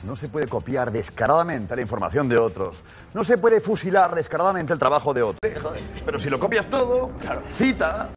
No se puede copiar descaradamente la información de otros. No se puede fusilar descaradamente el trabajo de otros. Pero si lo copias todo, cita...